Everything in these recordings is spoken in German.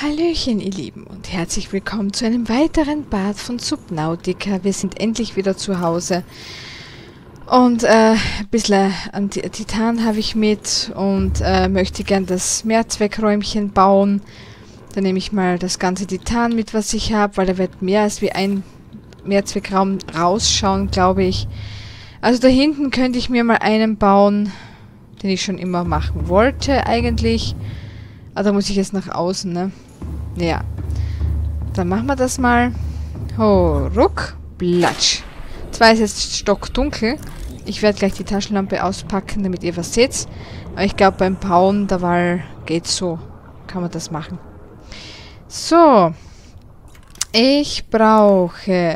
Hallöchen, ihr Lieben, und herzlich willkommen zu einem weiteren Part von Subnautica. Wir sind endlich wieder zu Hause. Und ein bisschen an Titan habe ich mit und möchte gern das Mehrzweckräumchen bauen. Dann nehme ich mal das ganze Titan mit, was ich habe, weil da wird mehr als wie ein Mehrzweckraum rausschauen, glaube ich. Also da hinten könnte ich mir mal einen bauen, den ich schon immer machen wollte eigentlich. Aber da muss ich jetzt nach außen, ne? Ja. Dann machen wir das mal. Ho, ruck, platsch. Zwar ist jetzt stockdunkel. Ich werde gleich die Taschenlampe auspacken, damit ihr was seht. Aber ich glaube, beim Bauen der Wahl geht's so. Kann man das machen. So. Ich brauche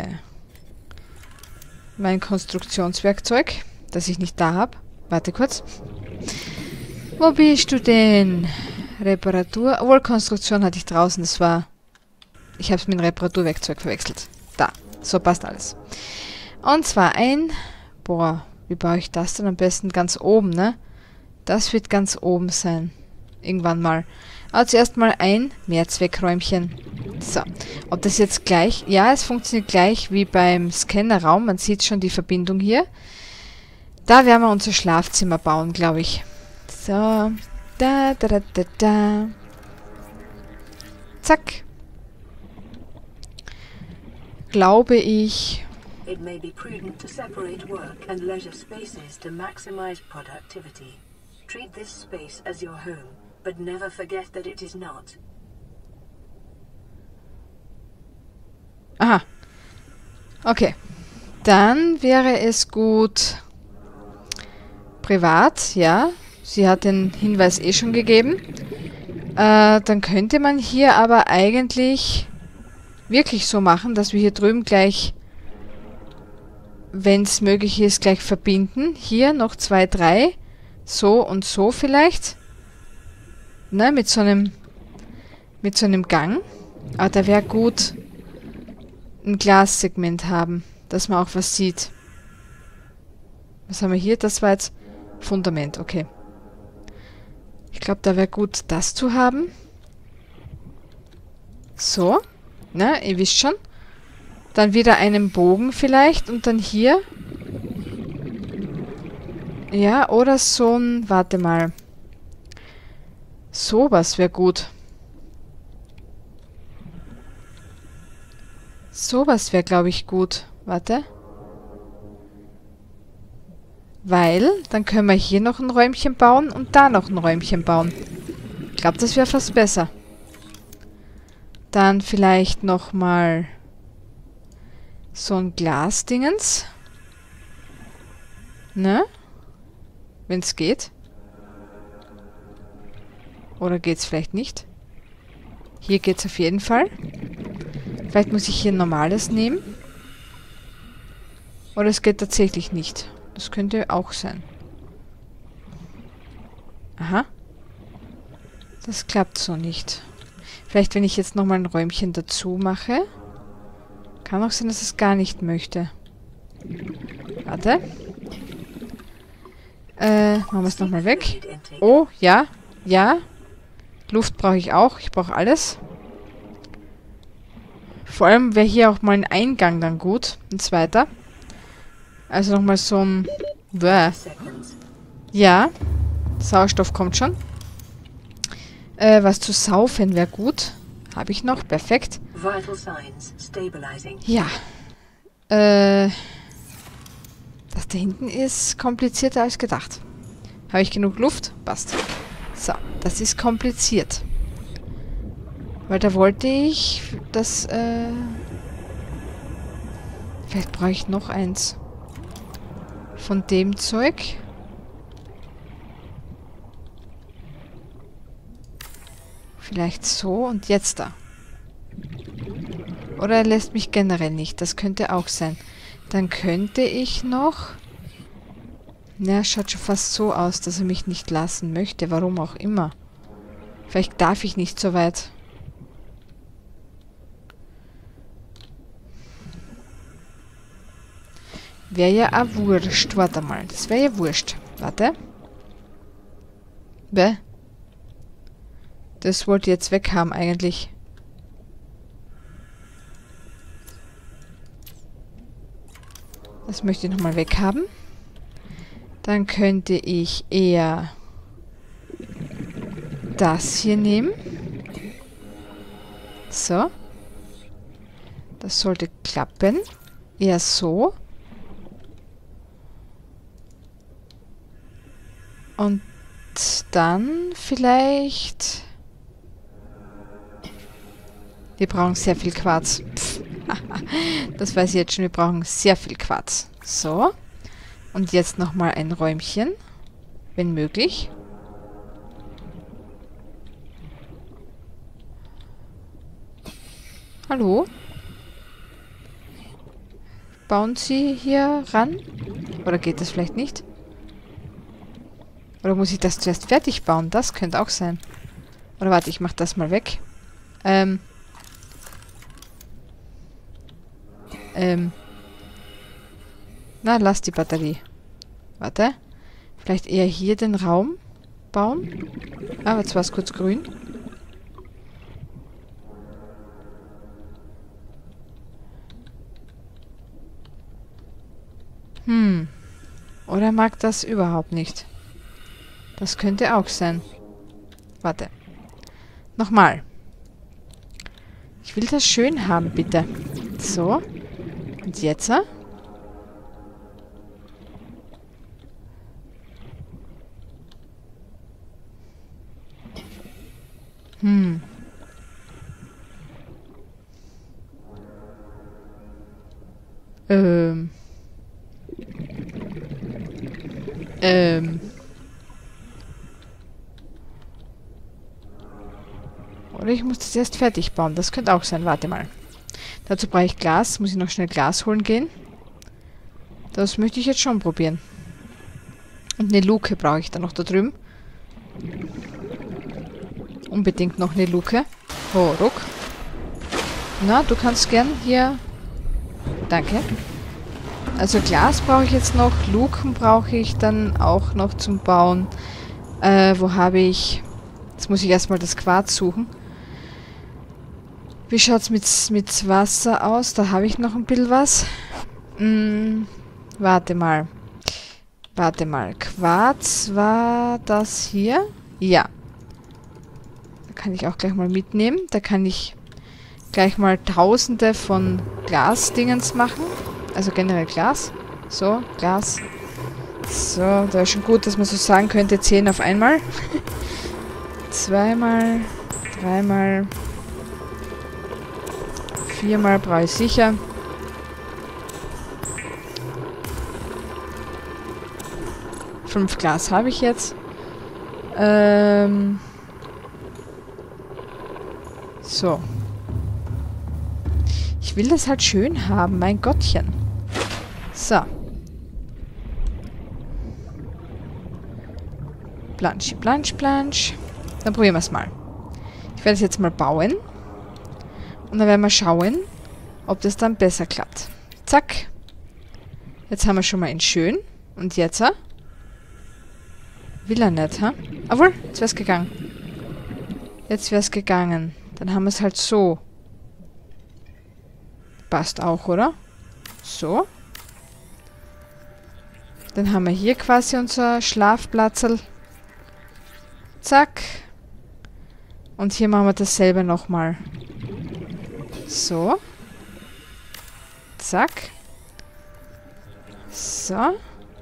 mein Konstruktionswerkzeug, das ich nicht da habe. Warte kurz. Wo bist du denn? Reparatur. Obwohl, Konstruktion hatte ich draußen. Das war... Ich habe es mit dem Reparaturwerkzeug verwechselt. Da. So passt alles. Und zwar ein... Boah, wie baue ich das denn am besten? Ganz oben, ne? Das wird ganz oben sein. Irgendwann mal. Aber zuerst mal ein Mehrzweckräumchen. So. Ob das jetzt gleich... Ja, es funktioniert gleich wie beim Scannerraum. Man sieht schon die Verbindung hier. Da werden wir unser Schlafzimmer bauen, glaube ich. So... Da, da, da, da, da. Zack. Glaube ich. It may be prudent to separate work and leisure spaces to maximize productivity. Treat this space as your home, but never forget that it is not. Aha. Okay. Dann wäre es gut. Privat, ja. Sie hat den Hinweis eh schon gegeben. Dann könnte man hier aber eigentlich wirklich so machen, dass wir hier drüben gleich, wenn es möglich ist, gleich verbinden. Hier noch 2, 3. So und so vielleicht. Ne, mit so einem Gang. Aber da wäre gut ein Glassegment haben, dass man auch was sieht. Was haben wir hier? Das war jetzt Fundament, okay. Ich glaube, da wäre gut, das zu haben. So. Na, ihr wisst schon. Dann wieder einen Bogen vielleicht und dann hier. Ja, oder so ein... Warte mal. Sowas wäre gut. Sowas wäre, glaube ich, gut. Warte. Weil, dann können wir hier noch ein Räumchen bauen und da noch ein Räumchen bauen. Ich glaube, das wäre fast besser. Dann vielleicht nochmal so ein Glasdingens. Ne? Wenn es geht. Oder geht es vielleicht nicht? Hier geht es auf jeden Fall. Vielleicht muss ich hier ein normales nehmen. Oder es geht tatsächlich nicht. Das könnte auch sein. Aha. Das klappt so nicht. Vielleicht, wenn ich jetzt nochmal ein Räumchen dazu mache. Kann auch sein, dass es gar nicht möchte. Warte. Machen wir es nochmal weg. Oh, ja. Ja. Luft brauche ich auch. Ich brauche alles. Vor allem wäre hier auch mal ein Eingang dann gut. Ein zweiter. Also nochmal so ein... Bäh. Ja. Sauerstoff kommt schon. Was zu saufen wäre gut. Habe ich noch. Perfekt. Ja. Das da hinten ist komplizierter als gedacht. Habe ich genug Luft? Passt. So. Das ist kompliziert. Weil da wollte ich das... Vielleicht brauche ich noch eins. Von dem Zeug. Vielleicht so und jetzt da. Oder er lässt mich generell nicht. Das könnte auch sein. Dann könnte ich noch... Na, schaut schon fast so aus, dass er mich nicht lassen möchte. Warum auch immer. Vielleicht darf ich nicht so weit. Wäre ja auch wurscht. Warte mal. Das wäre ja wurscht. Warte. Bäh. Das wollte ich jetzt weg haben eigentlich. Das möchte ich nochmal weghaben. Dann könnte ich eher das hier nehmen. So. Das sollte klappen. Eher so. Und dann vielleicht... Wir brauchen sehr viel Quarz. Das weiß ich jetzt schon. Wir brauchen sehr viel Quarz. So. Und jetzt nochmal ein Räumchen. Wenn möglich. Hallo? Bauen Sie hier ran? Oder geht das vielleicht nicht? Oder muss ich das zuerst fertig bauen? Das könnte auch sein. Oder warte, ich mache das mal weg. Na, lass die Batterie. Warte. Vielleicht eher hier den Raum bauen. Aber jetzt war es kurz grün. Oder mag das überhaupt nicht? Das könnte auch sein. Warte. Nochmal. Ich will das schön haben, bitte. So. Und jetzt? Oder ich muss das erst fertig bauen. Das könnte auch sein. Warte mal. Dazu brauche ich Glas. Muss ich noch schnell Glas holen gehen. Das möchte ich jetzt schon probieren. Und eine Luke brauche ich dann noch da drüben. Unbedingt noch eine Luke. Oh, ruck. Na, du kannst gern hier... Danke. Also Glas brauche ich jetzt noch. Luken brauche ich dann auch noch zum Bauen. Wo habe ich... Jetzt muss ich erstmal das Quarz suchen. Wie schaut es mit Wasser aus? Da habe ich noch ein bisschen was. Warte mal. Warte mal. Quarz war das hier? Ja. Da kann ich auch gleich mal mitnehmen. Da kann ich gleich mal Tausende von Glasdingens machen. Also generell Glas. So, Glas. So, da wäre schon gut, dass man so sagen könnte, 10 auf einmal. Zweimal, dreimal, 4-mal brauche ich sicher. Fünf Glas habe ich jetzt. So. Ich will das halt schön haben, mein Gottchen. So. Plansch, plansch, plansch. Dann probieren wir es mal. Ich werde es jetzt mal bauen. Und dann werden wir schauen, ob das dann besser klappt. Zack. Jetzt haben wir schon mal in schön. Und jetzt, will er nicht, ha? Obwohl, jetzt wäre es gegangen. Jetzt wäre es gegangen. Dann haben wir es halt so. Passt auch, oder? So. Dann haben wir hier quasi unser Schlafplatzl. Zack. Und hier machen wir dasselbe nochmal. So. Zack. So.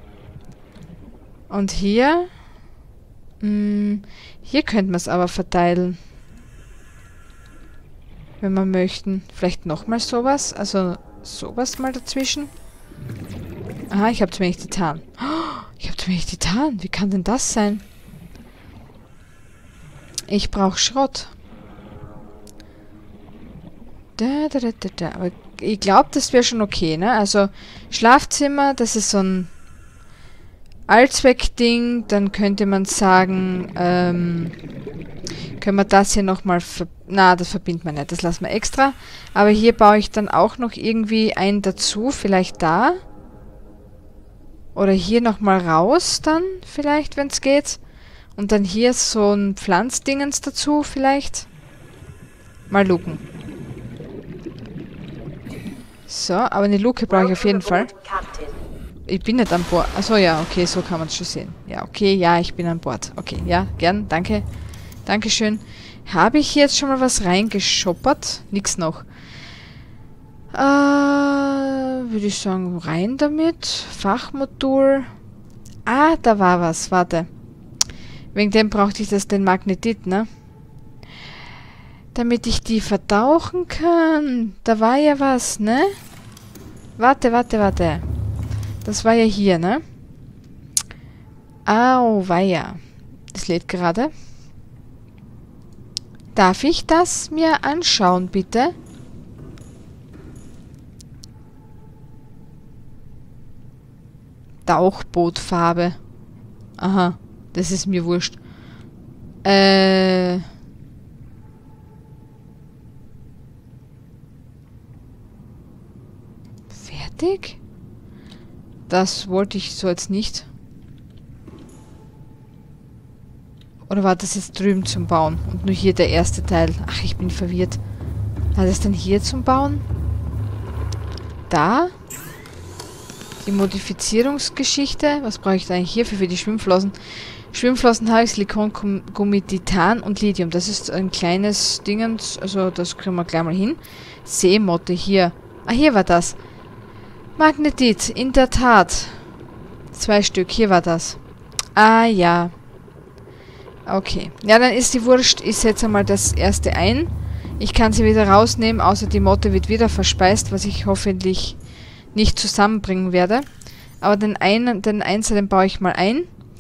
Und hier. Hier könnten wir es aber verteilen. Wenn wir möchten. Vielleicht nochmal sowas. Also sowas mal dazwischen. Aha, ich habe zu wenig Titan. Oh, ich habe zu wenig Titan. Wie kann denn das sein? Ich brauche Schrott. Aber ich glaube, das wäre schon okay, ne? Also Schlafzimmer, das ist so ein Allzweckding. Dann könnte man sagen, können wir das hier nochmal... Na, das verbindet man nicht. Das lassen wir extra. Aber hier baue ich dann auch noch irgendwie einen dazu. Vielleicht da. Oder hier nochmal raus dann. Vielleicht, wenn es geht. Und dann hier so ein Pflanzdingens dazu vielleicht. Mal luken. So, aber eine Luke brauche ich auf jeden Fall. Ich bin nicht an Bord. Achso, ja, okay, so kann man es schon sehen. Ja, okay, ja, ich bin an Bord. Okay, ja, gern, danke. Dankeschön. Habe ich jetzt schon mal was reingeschoppert? Nix noch. Würde ich sagen, rein damit. Fachmodul. Ah, da war was, warte. Wegen dem brauchte ich den Magnetit, ne? Damit ich die vertauchen kann. Da war ja was, ne? Warte. Das war ja hier, ne? Au, weia. Das lädt gerade. Darf ich das mir anschauen, bitte? Tauchbootfarbe. Aha, das ist mir wurscht. Fertig? Das wollte ich so jetzt nicht. Oder war das jetzt drüben zum Bauen? Und nur hier der erste Teil. Ach, ich bin verwirrt. War das denn hier zum Bauen? Da? Die Modifizierungsgeschichte. Was brauche ich da eigentlich hierfür für die Schwimmflossen? Schwimmflossen habe ich Silikon, Gummi, Titan und Lithium. Das ist ein kleines Dingens. Also das kriegen wir gleich mal hin. Seemotte hier. Ah, hier war das. Magnetit, in der Tat. 2 Stück, hier war das. Ah, ja. Okay. Ja, dann ist die Wurscht. Ich setze mal das erste ein. Ich kann sie wieder rausnehmen, außer die Motte wird wieder verspeist, was ich hoffentlich nicht zusammenbringen werde. Aber den Einser, den baue ich mal ein.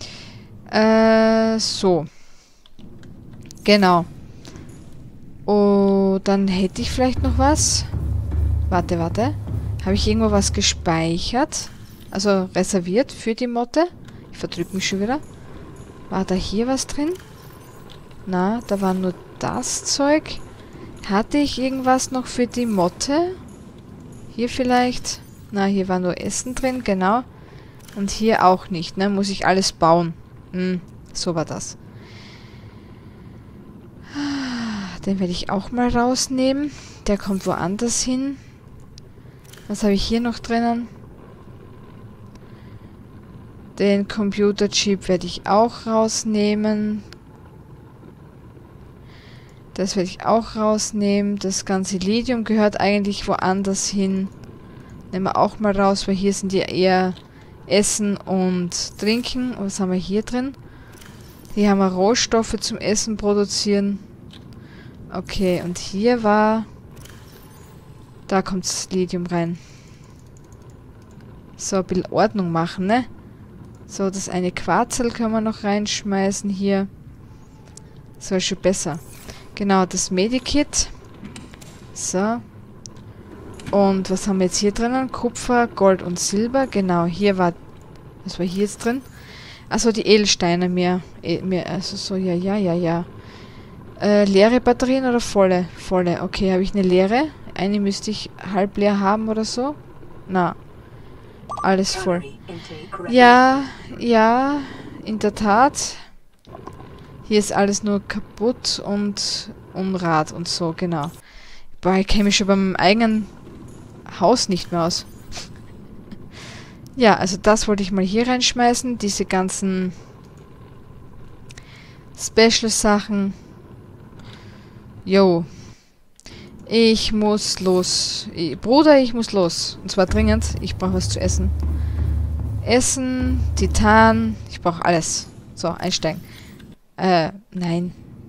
So. Genau. Oh, dann hätte ich vielleicht noch was. Warte. Habe ich irgendwo was gespeichert? Also reserviert für die Motte? Ich verdrücke mich schon wieder. War da hier was drin? Na, da war nur das Zeug. Hatte ich irgendwas noch für die Motte? Hier vielleicht? Na, hier war nur Essen drin, genau. Und hier auch nicht, ne? Muss ich alles bauen. So war das. Den werde ich auch mal rausnehmen. Der kommt woanders hin. Was habe ich hier noch drinnen? Den Computerchip werde ich auch rausnehmen. Das werde ich auch rausnehmen. Das ganze Lithium gehört eigentlich woanders hin. Nehmen wir auch mal raus, weil hier sind ja eher Essen und Trinken. Was haben wir hier drin? Hier haben wir Rohstoffe zum Essen produzieren. Okay, und hier war... Da kommt das Lithium rein. So, ein bisschen Ordnung machen, ne? So, das eine Quarzel können wir noch reinschmeißen hier. So, ist schon besser. Genau, das Medikit. So. Und was haben wir jetzt hier drinnen? Kupfer, Gold und Silber. Genau, hier war... Was war hier jetzt drin? Achso, die Edelsteine mehr. Also so, ja. Leere Batterien oder volle? Volle. Okay, habe ich eine leere? Eine müsste ich halb leer haben oder so. Na. Alles voll. Ja, in der Tat. Hier ist alles nur kaputt und Unrat und so, genau. Boah, ich kenne mich schon beim eigenen Haus nicht mehr aus. Ja, also das wollte ich mal hier reinschmeißen. Diese ganzen Special-Sachen. Jo. Ich muss los. Bruder, ich muss los. Und zwar dringend. Ich brauche was zu essen. Essen, Titan. Ich brauche alles. So, einsteigen. Nein.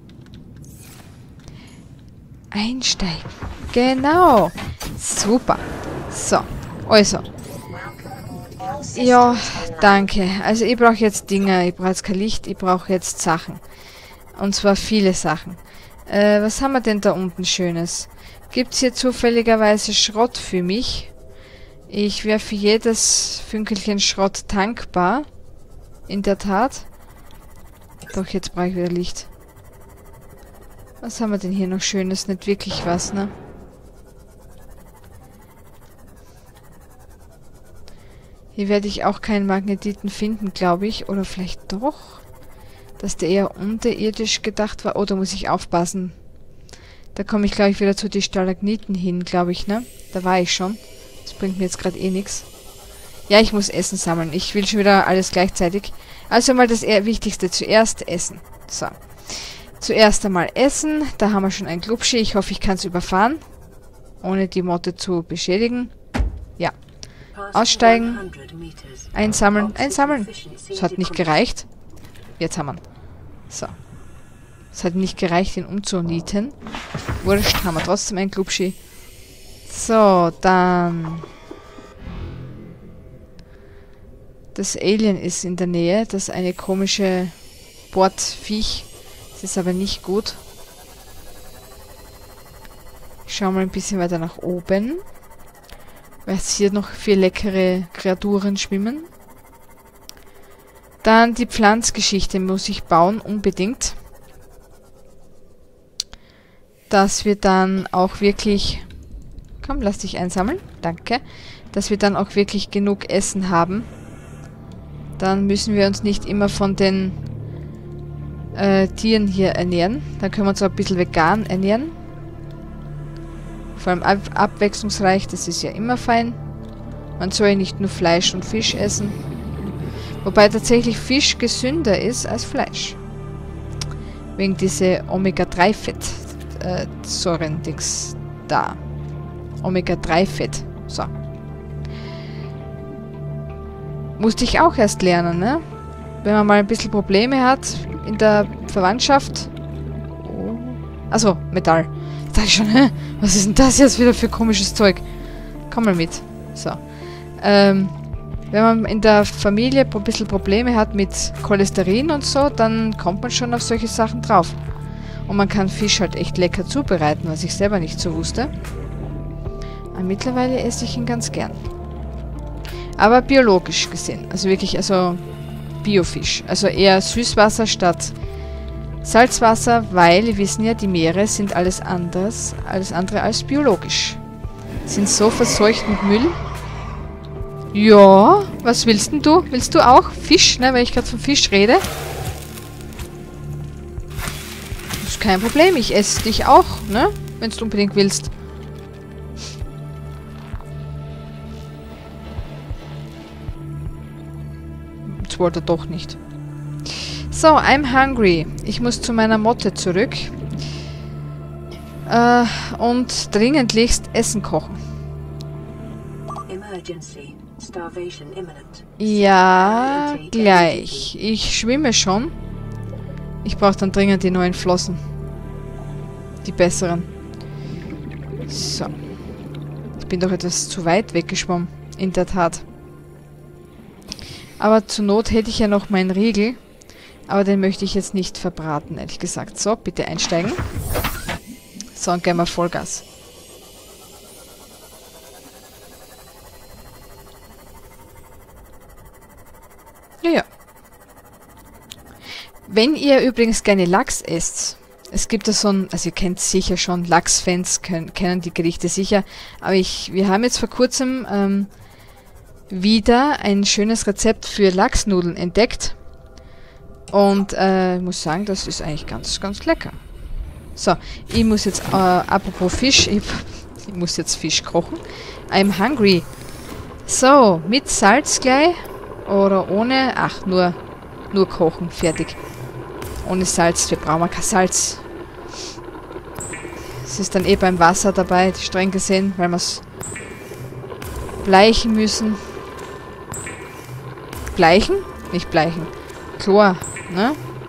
Einsteigen. Genau. Super. So. Also. Ja, danke. Also ich brauche jetzt Dinge. Ich brauche jetzt kein Licht. Ich brauche jetzt Sachen. Und zwar viele Sachen. Was haben wir denn da unten Schönes? Gibt's hier zufälligerweise Schrott für mich? Ich wäre für jedes Fünkelchen Schrott tankbar. In der Tat. Doch, jetzt brauche ich wieder Licht. Was haben wir denn hier noch Schönes? Nicht wirklich was, ne? Hier werde ich auch keinen Magnetiten finden, glaube ich. Oder vielleicht doch? Dass der eher unterirdisch gedacht war. Oh, da muss ich aufpassen. Da komme ich, glaube ich, wieder zu den Stalagniten hin, glaube ich, ne? Da war ich schon. Das bringt mir jetzt gerade eh nichts. Ja, ich muss Essen sammeln. Ich will schon wieder alles gleichzeitig. Also mal das Wichtigste. Zuerst Essen. So. Zuerst einmal Essen. Da haben wir schon ein Glubschi. Ich hoffe, ich kann es überfahren. Ohne die Motte zu beschädigen. Ja. Aussteigen. Einsammeln. Einsammeln. Das hat nicht gereicht. Jetzt haben wir ihn. So. Es hat nicht gereicht, ihn umzunieten. Wurscht, haben wir trotzdem ein Glubschi. So, dann... Das Alien ist in der Nähe. Das ist eine komische Bordviech. Das ist aber nicht gut. Ich schaue mal ein bisschen weiter nach oben. Weil es hier noch 4 leckere Kreaturen schwimmen. Dann die Pflanzgeschichte muss ich bauen, unbedingt. Dass wir dann auch wirklich... Komm, lass dich einsammeln. Danke. Dass wir dann auch wirklich genug Essen haben. Dann müssen wir uns nicht immer von den Tieren hier ernähren. Dann können wir uns auch ein bisschen vegan ernähren. Vor allem abwechslungsreich, das ist ja immer fein. Man soll ja nicht nur Fleisch und Fisch essen. Wobei tatsächlich Fisch gesünder ist als Fleisch. Wegen diese Omega-3-Fettsäuren-Dings da. Omega-3-Fett. So. Musste ich auch erst lernen, ne? Wenn man mal ein bisschen Probleme hat in der Verwandtschaft. Oh. Achso, Metall. Da ich schon, hä? Was ist denn das jetzt wieder für komisches Zeug? Komm mal mit. So. Wenn man in der Familie ein bisschen Probleme hat mit Cholesterin und so, dann kommt man schon auf solche Sachen drauf. Und man kann Fisch halt echt lecker zubereiten, was ich selber nicht so wusste. Aber mittlerweile esse ich ihn ganz gern. Aber biologisch gesehen. Also wirklich, also Biofisch. Also eher Süßwasser statt Salzwasser, weil wir wissen ja, die Meere sind alles andere als biologisch. Sind so verseucht mit Müll. Ja, was willst denn du? Willst du auch Fisch, ne? Weil ich gerade von Fisch rede. Das ist kein Problem, ich esse dich auch, ne? Wenn du unbedingt willst. Jetzt wollte er doch nicht. So, I'm hungry. Ich muss zu meiner Motte zurück. Und dringendlichst Essen kochen. Ja, gleich. Ich schwimme schon. Ich brauche dann dringend die neuen Flossen. Die besseren. So. Ich bin doch etwas zu weit weggeschwommen. In der Tat. Aber zur Not hätte ich ja noch meinen Riegel. Aber den möchte ich jetzt nicht verbraten, ehrlich gesagt. So, bitte einsteigen. So, und gehen wir Vollgas. Ja. Wenn ihr übrigens gerne Lachs esst, es gibt da so ein, also ihr kennt sicher schon, Lachsfans kennen die Gerichte sicher, aber wir haben jetzt vor kurzem wieder ein schönes Rezept für Lachsnudeln entdeckt. Und ich muss sagen, das ist eigentlich ganz, ganz lecker. So, ich muss jetzt, apropos Fisch, ich muss jetzt Fisch kochen. I'm hungry. So, mit Salz gleich oder ohne? Ach, nur kochen, fertig. Ohne Salz, wir brauchen kein Salz. Es ist dann eh beim Wasser dabei, streng gesehen, weil wir es bleichen müssen. Bleichen? Nicht bleichen. Chlor, ne?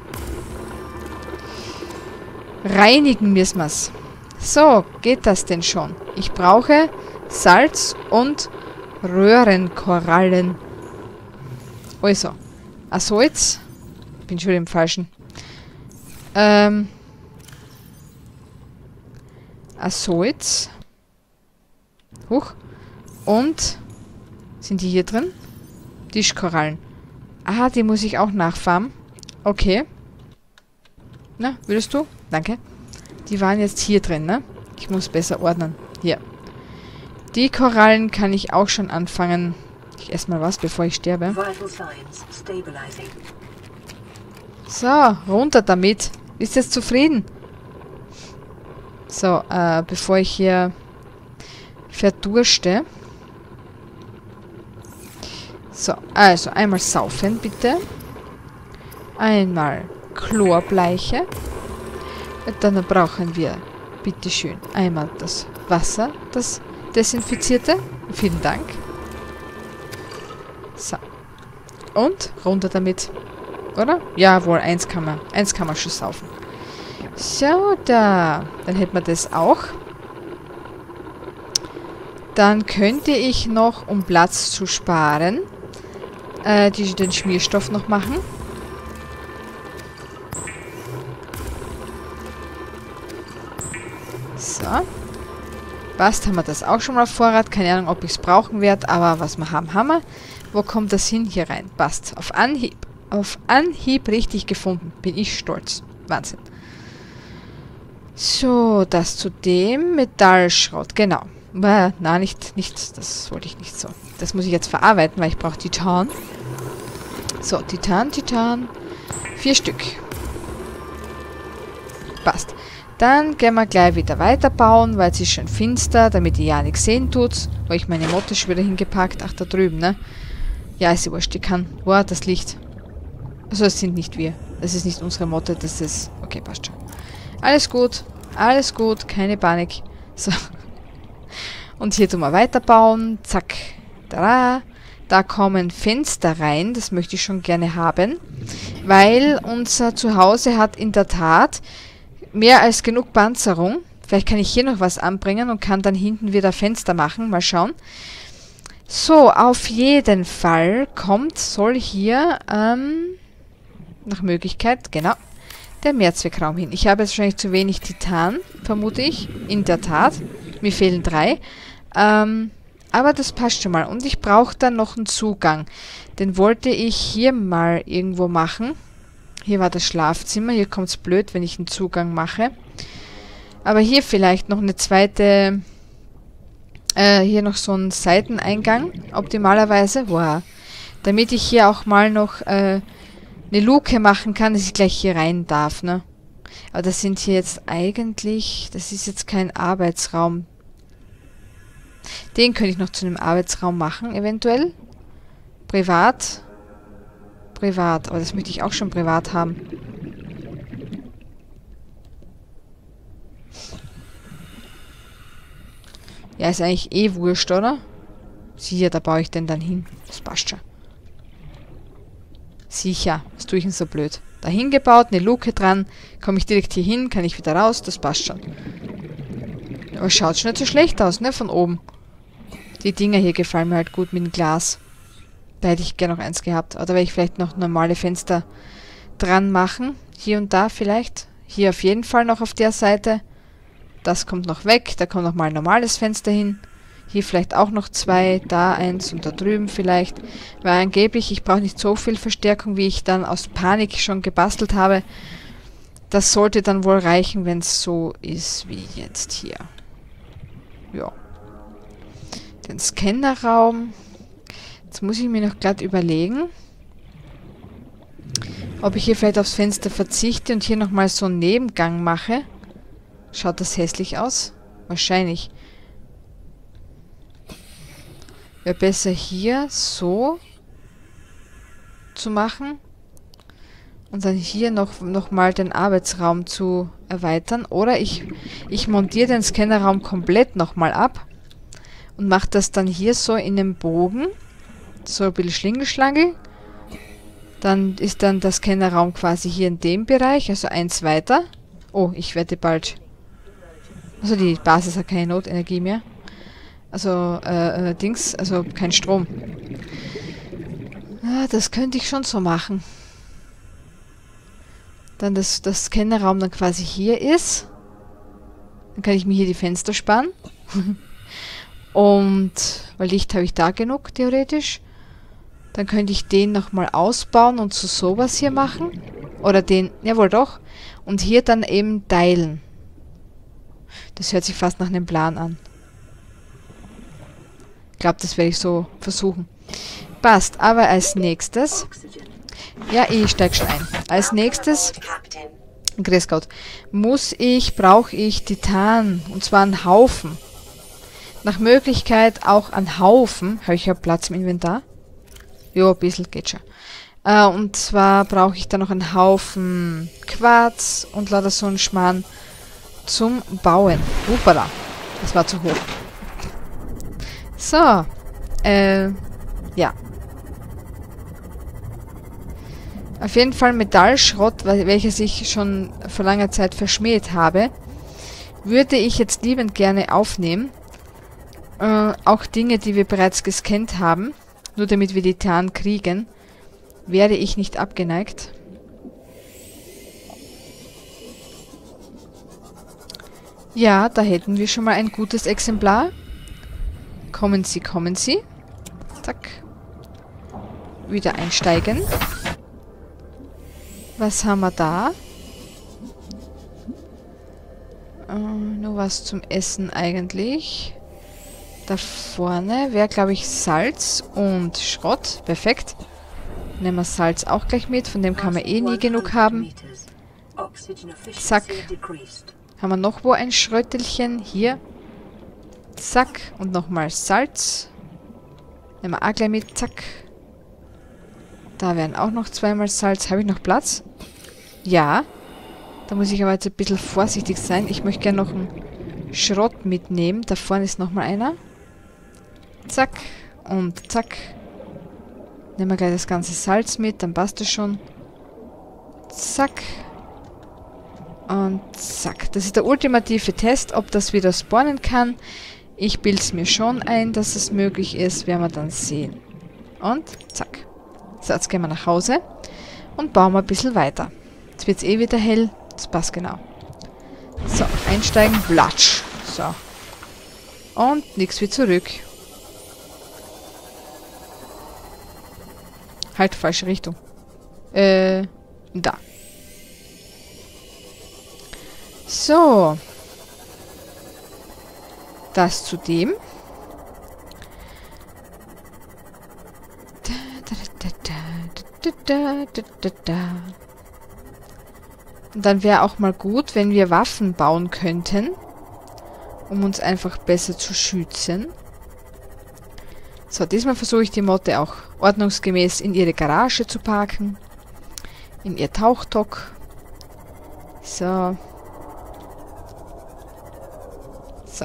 Reinigen müssen wir es. So, geht das denn schon? Ich brauche Salz und Röhrenkorallen. Also, ein Salz. Ich bin schon im Falschen. Ein Salz. Huch. Und sind die hier drin? Tischkorallen. Ah, die muss ich auch nachfarmen. Okay. Na, würdest du? Danke. Die waren jetzt hier drin, ne? Ich muss besser ordnen. Hier. Die Korallen kann ich auch schon anfangen. Ich esse mal was, bevor ich sterbe. So, runter damit. Bist jetzt zufrieden? So, bevor ich hier verdurste. So, also einmal saufen, bitte. Einmal Chlorbleiche. Dann brauchen wir, bitteschön, einmal das Wasser, das Desinfizierte. Vielen Dank. So. Und runter damit. Oder? Jawohl, eins kann man schon saufen. So, da. Dann hätten wir das auch. Dann könnte ich noch, um Platz zu sparen, den Schmierstoff noch machen. So. Passt, haben wir das auch schon mal auf Vorrat. Keine Ahnung, ob ich es brauchen werde, aber was wir haben, haben wir. Wo kommt das hin? Hier rein. Passt. Auf Anhieb. Auf Anhieb richtig gefunden. Bin ich stolz. Wahnsinn. So, das zu dem Metallschrott. Genau. Nein, nicht. Das wollte ich nicht so. Das muss ich jetzt verarbeiten, weil ich brauche Titan. So, Titan. 4 Stück. Passt. Dann gehen wir gleich wieder weiterbauen, weil es ist schon finster, damit ich ja nichts sehen tut. Wo ich meine Motte schon wieder hingepackt. Ach, da drüben, ne? Ja, ist ja wurscht, die kann. Boah, das Licht. Also, es sind nicht wir. Das ist nicht unsere Motte, das ist... Okay, passt schon. Alles gut, keine Panik. So. Und hier tun wir weiterbauen. Zack. Da kommen Fenster rein. Das möchte ich schon gerne haben. Weil unser Zuhause hat in der Tat mehr als genug Panzerung. Vielleicht kann ich hier noch was anbringen und kann dann hinten wieder Fenster machen. Mal schauen. So, auf jeden Fall soll hier, nach Möglichkeit, genau, der Mehrzweckraum hin. Ich habe jetzt wahrscheinlich zu wenig Titan, vermute ich. In der Tat. Mir fehlen 3. Aber das passt schon mal. Und ich brauche dann noch einen Zugang. Den wollte ich hier mal irgendwo machen. Hier war das Schlafzimmer. Hier kommt es blöd, wenn ich einen Zugang mache. Aber hier vielleicht noch eine zweite... hier noch so einen Seiteneingang. Optimalerweise. Wow. Damit ich hier auch mal noch eine Luke machen kann, dass ich gleich hier rein darf, ne? Aber das sind hier jetzt eigentlich... Das ist jetzt kein Arbeitsraum. Den könnte ich noch zu einem Arbeitsraum machen, eventuell. Privat. Aber das möchte ich auch schon privat haben. Ja, ist eigentlich eh wurscht, oder? Sicher, da baue ich den dann hin. Das passt schon. Sicher. Was tue ich denn so blöd? Da hingebaut, eine Luke dran. Komme ich direkt hier hin, kann ich wieder raus. Das passt schon. Aber schaut schon nicht so schlecht aus, ne? Von oben. Die Dinger hier gefallen mir halt gut mit dem Glas. Da hätte ich gerne noch eins gehabt. Oder werde ich vielleicht noch normale Fenster dran machen. Hier und da vielleicht. Hier auf jeden Fall noch auf der Seite. Das kommt noch weg. Da kommt noch mal ein normales Fenster hin. Hier vielleicht auch noch 2. Da eins und da drüben vielleicht. Weil angeblich, ich brauche nicht so viel Verstärkung, wie ich dann aus Panik schon gebastelt habe. Das sollte dann wohl reichen, wenn es so ist wie jetzt hier. Ja. Den Scannerraum. Jetzt muss ich mir noch glatt überlegen, ob ich hier vielleicht aufs Fenster verzichte und hier nochmal so einen Nebengang mache. Schaut das hässlich aus? Wahrscheinlich. Wäre besser hier so zu machen und dann hier noch mal den Arbeitsraum zu erweitern. Oder ich montiere den Scannerraum komplett nochmal ab und mache das dann hier so in einem Bogen. So ein bisschen Schlingelschlangel. Dann ist dann der Scannerraum quasi hier in dem Bereich, also eins weiter. Oh, ich werde bald... Also die Basis hat keine Notenergie mehr. Also, also kein Strom. Ah, das könnte ich schon so machen. Dann das Scannerraum dann quasi hier ist. Dann kann ich mir hier die Fenster sparen. Und, weil Licht habe ich da genug, theoretisch. Dann könnte ich den nochmal ausbauen und zu sowas hier machen. Oder den, jawohl doch. Und hier dann eben teilen. Das hört sich fast nach einem Plan an. Ich glaube, das werde ich so versuchen. Passt, aber als nächstes... Ja, ich steige schon ein. Als nächstes... Grüß Gott. Brauche ich Titan. Und zwar einen Haufen. Nach Möglichkeit auch einen Haufen. Habe ich ja Platz im Inventar? Jo, ein bisschen geht schon. Und zwar brauche ich da noch einen Haufen Quarz und lauter so einen Schmarrn zum Bauen. Upala. Das war zu hoch. So. Ja. Auf jeden Fall Metallschrott, welches ich schon vor langer Zeit verschmäht habe, würde ich jetzt liebend gerne aufnehmen. Auch Dinge, die wir bereits gescannt haben, nur damit wir die Titan kriegen, wäre ich nicht abgeneigt. Ja, da hätten wir schon mal ein gutes Exemplar. Kommen Sie, kommen Sie. Zack. Wieder einsteigen. Was haben wir da? Nur was zum Essen eigentlich. Da vorne wäre, glaube ich, Salz und Schrott. Perfekt. Nehmen wir Salz auch gleich mit. Von dem kann man eh nie genug haben. Zack. Haben wir noch wo ein Schröttelchen? Hier. Zack. Und nochmal Salz. Nehmen wir auch gleich mit. Zack. Da wären auch noch zweimal Salz. Habe ich noch Platz? Ja. Da muss ich aber jetzt ein bisschen vorsichtig sein. Ich möchte gerne noch einen Schrott mitnehmen. Da vorne ist nochmal einer. Zack. Und zack. Nehmen wir gleich das ganze Salz mit. Dann passt es schon. Zack. Und zack. Das ist der ultimative Test, ob das wieder spawnen kann. Ich bilde es mir schon ein, dass es möglich ist. Werden wir dann sehen. Und zack. So, jetzt gehen wir nach Hause. Und bauen wir ein bisschen weiter. Jetzt wird es eh wieder hell. Das passt genau. So, einsteigen. Platsch. So. Und nichts wie zurück. Halt, falsche Richtung. Da. So. Das zu dem. Und dann wäre auch mal gut, wenn wir Waffen bauen könnten, um uns einfach besser zu schützen. So, diesmal versuche ich die Motte auch ordnungsgemäß in ihre Garage zu parken. In ihr Tauchdock. So. So.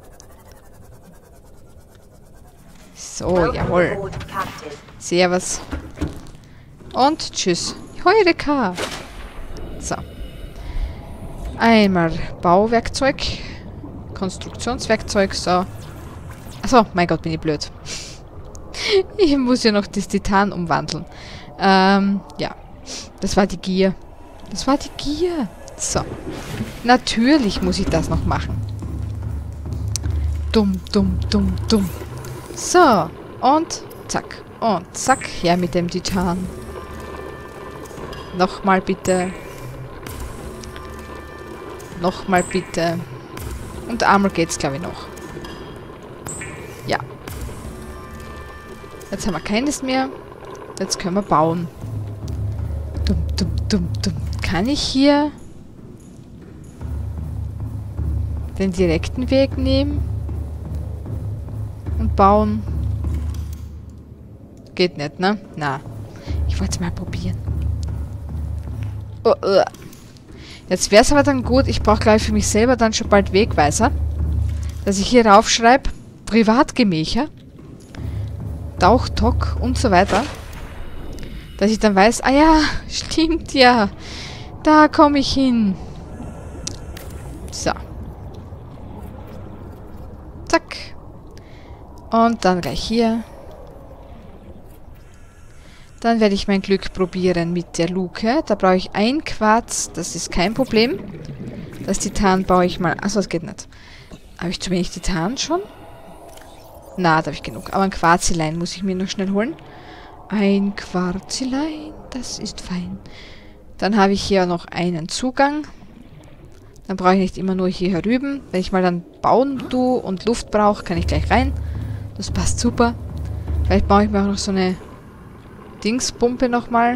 So, jawohl. Servus. Und tschüss. Heureka. So. Einmal Bauwerkzeug. Konstruktionswerkzeug. So. Achso, mein Gott, bin ich blöd. Ich muss ja noch das Titan umwandeln. Ja. Das war die Gier. Das war die Gier. So. Natürlich muss ich das noch machen. Dumm, dumm, dumm, dumm. So. Und zack. Und zack. Her mit dem Titan. Nochmal bitte. Nochmal bitte. Und einmal geht's, glaube ich, noch. Ja. Jetzt haben wir keines mehr. Jetzt können wir bauen. Dumm, dumm, dumm, dumm. Kann ich hier den direkten Weg nehmen? Und bauen? Geht nicht, ne? Na. Ich wollte es mal probieren. Oh, jetzt wäre es aber dann gut, ich brauche gleich für mich selber dann schon bald Wegweiser, dass ich hier raufschreibe, Privatgemächer, Tauchdock und so weiter, dass ich dann weiß, ah ja, stimmt ja, da komme ich hin. So. Zack. Und dann gleich hier. Dann werde ich mein Glück probieren mit der Luke. Da brauche ich ein Quarz. Das ist kein Problem. Das Titan baue ich mal... Achso, das geht nicht. Habe ich zu wenig Titan schon? Na, da habe ich genug. Aber ein Quarzilein muss ich mir noch schnell holen. Ein Quarzilein, das ist fein. Dann habe ich hier noch einen Zugang. Dann brauche ich nicht immer nur hier herüben. Wenn ich mal dann bauen tue und Luft brauche, kann ich gleich rein. Das passt super. Vielleicht baue ich mir auch noch so eine... Dingspumpe nochmal.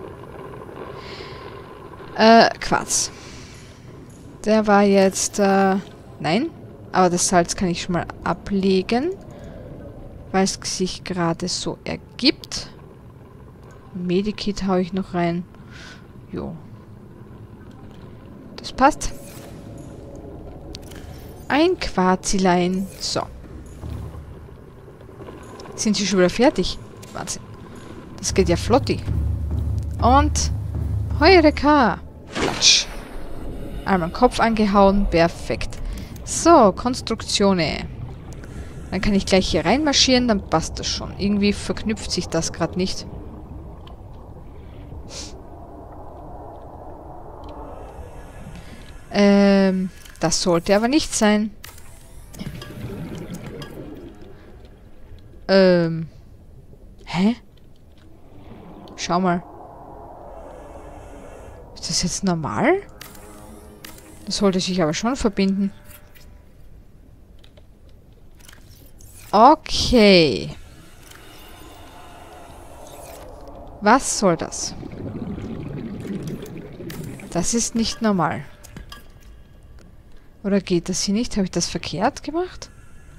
Quarz. Der war jetzt, nein. Aber das Salz kann ich schon mal ablegen. Weil es sich gerade so ergibt. Medikit haue ich noch rein. Jo. Das passt. Ein Quarzilein. So. Sind sie schon wieder fertig? Wahnsinn. Das geht ja flotti. Und Heureka. Platsch. Einmal den Kopf angehauen. Perfekt. So, Konstruktionen. Dann kann ich gleich hier reinmarschieren, dann passt das schon. Irgendwie verknüpft sich das gerade nicht. Das sollte aber nicht sein. Hä? Schau mal. Ist das jetzt normal? Das sollte sich aber schon verbinden. Okay. Was soll das? Das ist nicht normal. Oder geht das hier nicht? Habe ich das verkehrt gemacht?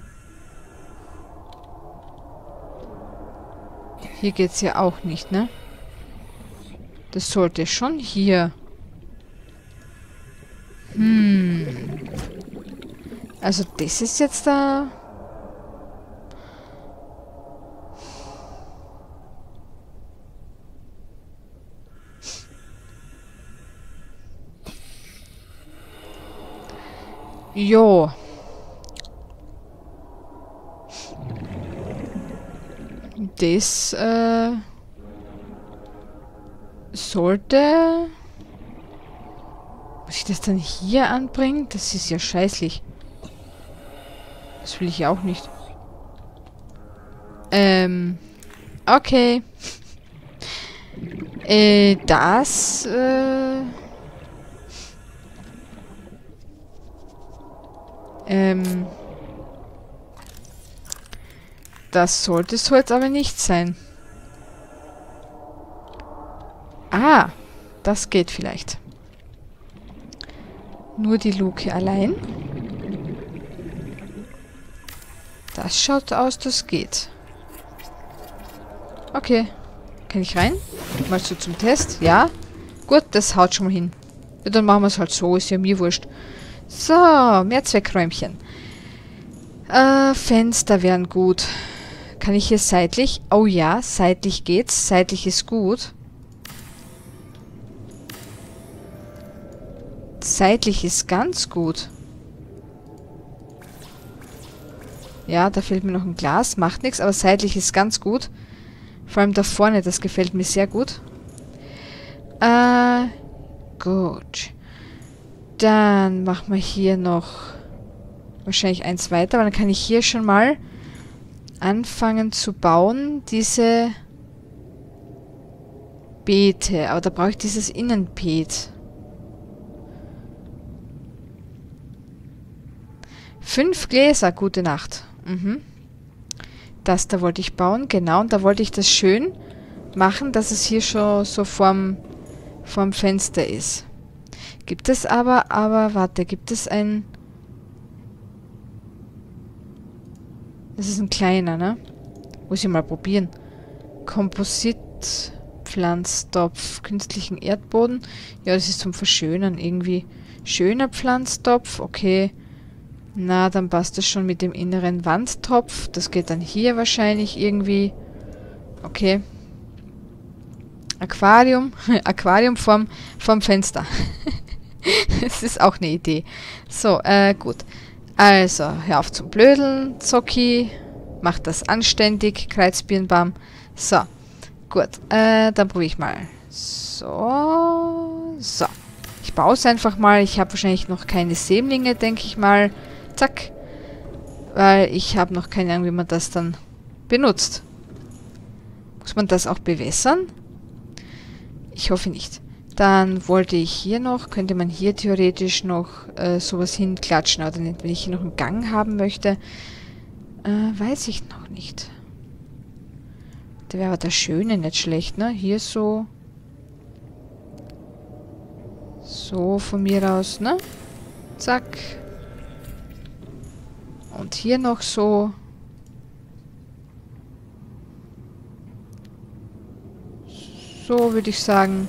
Hier geht's ja auch nicht, ne? Das sollte schon hier. Also das ist jetzt da... Jo. Das, sollte... Muss ich das dann hier anbringen? Das ist ja scheißlich. Das will ich ja auch nicht. Okay. Das, das sollte so jetzt aber nicht sein. Ah, das geht vielleicht. Nur die Luke allein. Das schaut aus, das geht. Okay. Kann ich rein? Mal so zum Test. Ja. Gut, das haut schon mal hin. Ja, dann machen wir es halt so. Ist ja mir wurscht. So, Mehrzweckräumchen. Fenster wären gut. Kann ich hier seitlich? Oh ja, seitlich geht's. Seitlich ist gut. Seitlich ist ganz gut. Ja, da fehlt mir noch ein Glas. Macht nichts, aber seitlich ist ganz gut. Vor allem da vorne, das gefällt mir sehr gut. Gut. Dann machen wir hier noch wahrscheinlich eins weiter, weil dann kann ich hier schon mal anfangen zu bauen, diese Beete. Aber da brauche ich dieses Innenbeet. 5 Gläser, gute Nacht. Das da wollte ich bauen, genau. Und da wollte ich das schön machen, dass es hier schon so vorm Fenster ist. Gibt es aber warte, gibt es ein... Das ist ein kleiner, ne? Muss ich mal probieren. Komposit-Pflanztopf, künstlichen Erdboden. Ja, das ist zum Verschönern irgendwie. Schöner Pflanztopf, okay. Na, dann passt das schon mit dem inneren Wandtopf. Das geht dann hier wahrscheinlich irgendwie. Okay. Aquarium. Aquarium vorm Fenster. Das ist auch eine Idee. So, gut. Also, hör auf zum Blödeln, Zocki. Mach das anständig, Kreuzbirnbaum. So, gut. Dann probiere ich mal. So. Ich baue es einfach mal. Ich habe wahrscheinlich noch keine Sämlinge, denke ich mal. Zack. Weil ich habe noch keine Ahnung, wie man das dann benutzt. Muss man das auch bewässern? Ich hoffe nicht. Dann wollte ich hier noch, könnte man hier theoretisch noch sowas hinklatschen. Oder nicht, wenn ich hier noch einen Gang haben möchte. Weiß ich noch nicht. Da wäre aber der Schöne nicht schlecht, ne? Hier so. So von mir aus, ne? Zack. Und hier noch so. So würde ich sagen.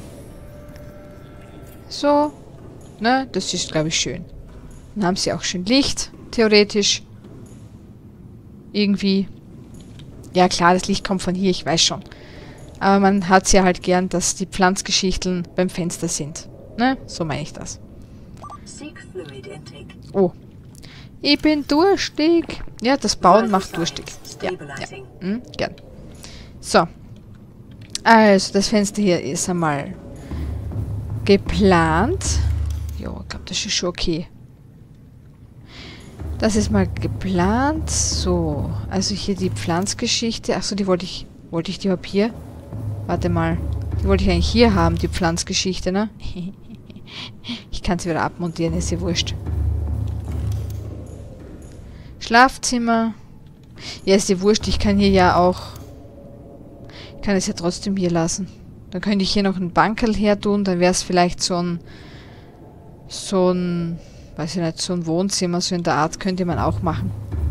So. Ne, das ist, glaube ich, schön. Dann haben sie auch schön Licht, theoretisch. Irgendwie. Ja klar, das Licht kommt von hier, ich weiß schon. Aber man hat es ja halt gern, dass die Pflanzgeschichteln beim Fenster sind. Ne, so meine ich das. Oh. Ich bin durstig. Ja, das Bauen macht durstig. Ja, ja. Gern. So. Also, das Fenster hier ist einmal geplant. Jo, ich glaube, das ist schon okay. Das ist mal geplant. So. Also hier die Pflanzgeschichte. Achso, die wollte ich die überhaupt hier? Warte mal. Die wollte ich eigentlich hier haben, die Pflanzgeschichte, ne? Ich kann sie wieder abmontieren, ist ja wurscht. Schlafzimmer. Ja, ist ja wurscht. Ich kann hier ja auch... Ich kann es ja trotzdem hier lassen. Dann könnte ich hier noch ein Bankerl her tun. Dann wäre es vielleicht so ein... weiß ich nicht, so ein Wohnzimmer, so in der Art könnte man auch machen.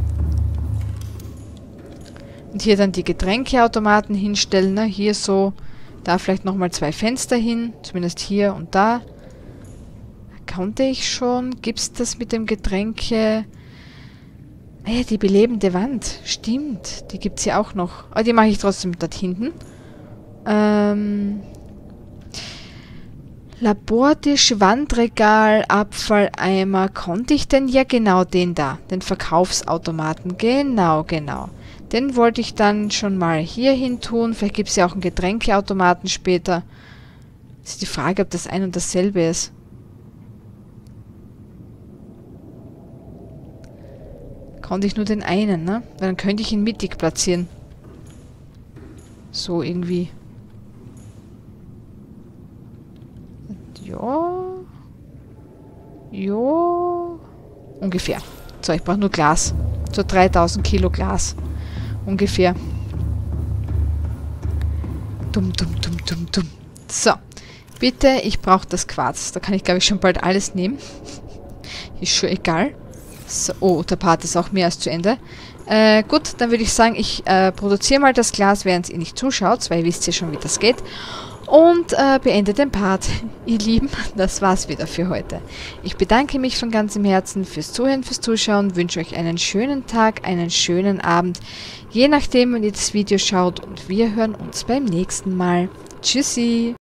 Und hier dann die Getränkeautomaten hinstellen, ne? Hier so, da vielleicht nochmal 2 Fenster hin, zumindest hier und da. Konnte ich schon? Gibt's das mit dem Getränke? Naja, die belebende Wand, stimmt, die gibt's ja auch noch. Aber die mache ich trotzdem dort hinten. Labortisch, Wandregal, Abfalleimer. Konnte ich denn? Ja, genau, den da. Den Verkaufsautomaten. Genau, genau. Den wollte ich dann schon mal hier hin tun. Vielleicht gibt es ja auch einen Getränkeautomaten später. Das ist die Frage, ob das ein und dasselbe ist. Konnte ich nur den einen, ne? Weil dann könnte ich ihn mittig platzieren. So irgendwie. Ja. Ja. Ungefähr. So, ich brauche nur Glas. So 3000 Kilo Glas. Ungefähr. Dumm. So. Bitte, ich brauche das Quarz. Da kann ich, glaube ich, schon bald alles nehmen. Ist schon egal. So, oh, der Part ist auch mehr als zu Ende. Gut, dann würde ich sagen, ich produziere mal das Glas, während ihr nicht zuschaut, weil ihr wisst ja schon, wie das geht. Und beende den Part. Ihr Lieben, das war's wieder für heute. Ich bedanke mich von ganzem Herzen fürs Zuhören, fürs Zuschauen, wünsche euch einen schönen Tag, einen schönen Abend, je nachdem, wann ihr das Video schaut, und wir hören uns beim nächsten Mal. Tschüssi!